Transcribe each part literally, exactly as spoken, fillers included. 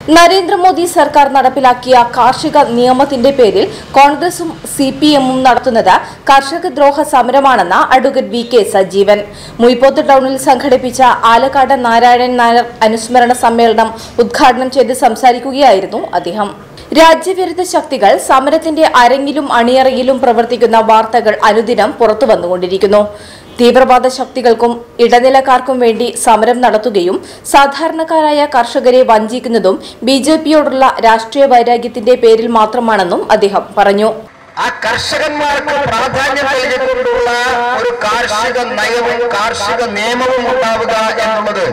നരേന്ദ്രമോദി സർക്കാർ നടപ്പിലാക്കിയ കാർഷിക നിയമത്തിന്റെ പേരിൽ കോൺഗ്രസും സി പി എമ്മും നടത്തുന്നത് കർഷകദ്രോഹ സമരമാണെന്ന് advocate V K Sajeevan Muyippoth ടൌണിൽ സംഘടിപ്പിച്ച ആലക്കാട് നാരായണൻ നായർ അനുസ്മരണ സമ്മേളനം ഉദ്ഘാടനം ചെയ്ത് സംസാരിക്കുകയായിരുന്നു അദ്ദേഹം. രാജ്യവിരുദ്ധ ശക്തികൾ സമരത്തിന്റെ അരങ്ങിലും അണിയറയിലും പ്രവർത്തിക്കുന്ന വാർത്തകൾ അനുദിനം പുറത്തുവന്നുകൊണ്ടിരിക്കുന്നു. തീവ്രവാദ ശക്തികൾക്കും ഇടനിലക്കാർക്കും വേണ്ടി സമരം നടത്തുകയും സാധാരണക്കാരായ കർഷകരെ വഞ്ചിക്കുന്നതും ബി ജെ പിയോടുള്ള രാഷ്ട്രീയ വൈരാഗ്യത്തിന്റെ പേരിൽ മാത്രമാണെന്നും അദ്ദേഹം പറഞ്ഞു. ആ കർഷകന്മാർക്ക് പ്രാധാന്യം നൽകിക്കൊണ്ടുള്ള ഒരു കാർഷിക നയവും കാർഷിക നിയമവും ഉണ്ടാവുക എന്നുള്ളത്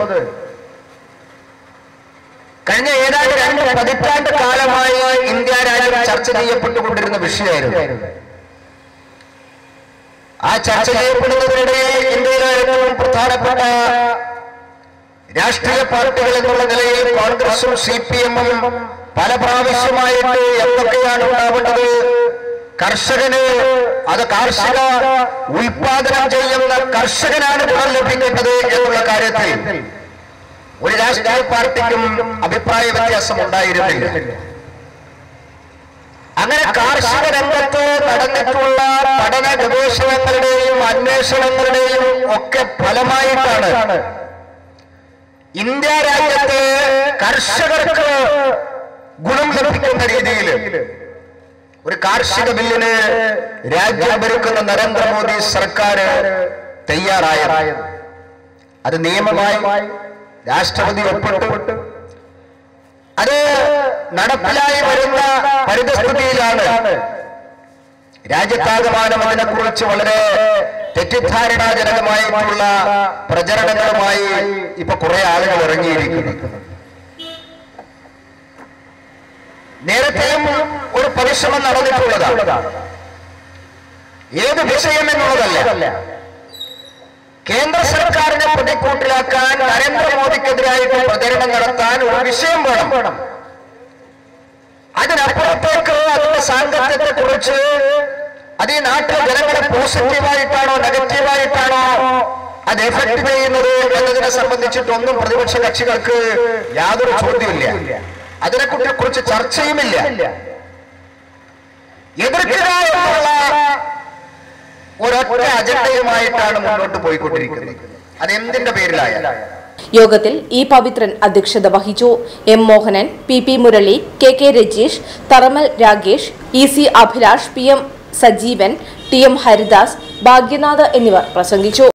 കഴിഞ്ഞ ഏതാണ്ട് രണ്ട് പതിറ്റാണ്ട് കാലമായി ഇന്ത്യ രാജ്യം ചർച്ച ചെയ്യപ്പെട്ടുകൊണ്ടിരുന്ന വിഷയമായിരുന്നു. ആ ചർച്ച ചെയ്യപ്പെടുന്നതിനിടെ ഇന്ത്യയിലെ ഏറ്റവും പ്രധാനപ്പെട്ട രാഷ്ട്രീയ പാർട്ടികൾ എന്നുള്ള നിലയിൽ കോൺഗ്രസും സി പി എമ്മും പല പ്രാവശ്യമായിട്ട് എന്തൊക്കെയാണ് ഉണ്ടാവേണ്ടത്, കർഷകന് അത് കാർഷിക ഉൽപാദനം ചെയ്യുന്ന കർഷകനാണ് ഗുണം ലഭിക്കേണ്ടത് എന്നുള്ള കാര്യത്തിൽ ഒരു രാഷ്ട്രീയ പാർട്ടിക്കും അഭിപ്രായ വ്യത്യാസം ഉണ്ടായിരുന്നില്ല. അങ്ങനെ കാർഷിക രംഗത്ത് നടന്നിട്ടുള്ള പഠന ഗവേഷണങ്ങളുടെയും അന്വേഷണങ്ങളുടെയും ഒക്കെ ഫലമായിട്ടാണ് ഇന്ത്യ രാജ്യത്ത് കർഷകർക്ക് ഗുണം ലഭിക്കുന്ന രീതിയിൽ ഒരു കാർഷിക ബില്ലിന് രാജ്യം ഭരിക്കുന്ന നരേന്ദ്രമോദി സർക്കാർ തയ്യാറായത്. അത് നിയമമായി രാഷ്ട്രപതി ഒപ്പിട്ട് അത് നടപ്പിലായി വരുന്ന പരിതസ്ഥിതിയിലാണ് രാജ്യത്താകമാനം അതിനെക്കുറിച്ച് വളരെ തെറ്റിദ്ധാരണാജനകമായിട്ടുള്ള പ്രചരണങ്ങളുമായി ഇപ്പൊ കുറെ ആളുകൾ ഇറങ്ങിയിരിക്കുന്നു. നേരത്തെയും ഒരു പരിശ്രമം നടന്നിട്ടുള്ളതാണ്. ഏത് വിഷയം എന്നുള്ളതല്ല, കേന്ദ്ര സർക്കാരിനെ പ്രതിക്കൂട്ടിലാക്കാൻ നരേന്ദ്രമോദിക്കെതിരായിട്ട് പ്രചരണം നടത്താൻ ഒരു വിഷയം വേണം. അതിനപ്പുറത്തേക്ക് അതിന്റെ സാങ്കത്യത്തെ കുറിച്ച് അത് ഈ നാട്ടിലെ ജനങ്ങളെ പോസിറ്റീവായിട്ടാണോ നെഗറ്റീവായിട്ടാണോ അത് എഫക്ട് ചെയ്യുന്നത് എന്നതിനെ സംബന്ധിച്ചിട്ടൊന്നും പ്രതിപക്ഷ കക്ഷികൾക്ക് യാതൊരു ചോദ്യമില്ല. അതിനെ കുറിച്ച് ചർച്ചയുമില്ല. എതിർക്കുക എന്നുള്ള ഒരൊറ്റ അജണ്ടയുമായിട്ടാണ് മുന്നോട്ട് പോയിക്കൊണ്ടിരിക്കുന്നത്. അതെന്തിന്റെ പേരിലായാലും. യോഗത്തിൽ ഇ പവിത്രൻ അധ്യക്ഷത വഹിച്ചു. M Mohanan, P P Murali, K K Rajeesh, Tharamal Ragesh, E C Abhilash, P M Sajeevan, T M Haridas, Bhagyanath എന്നിവർ പ്രസംഗിച്ചു.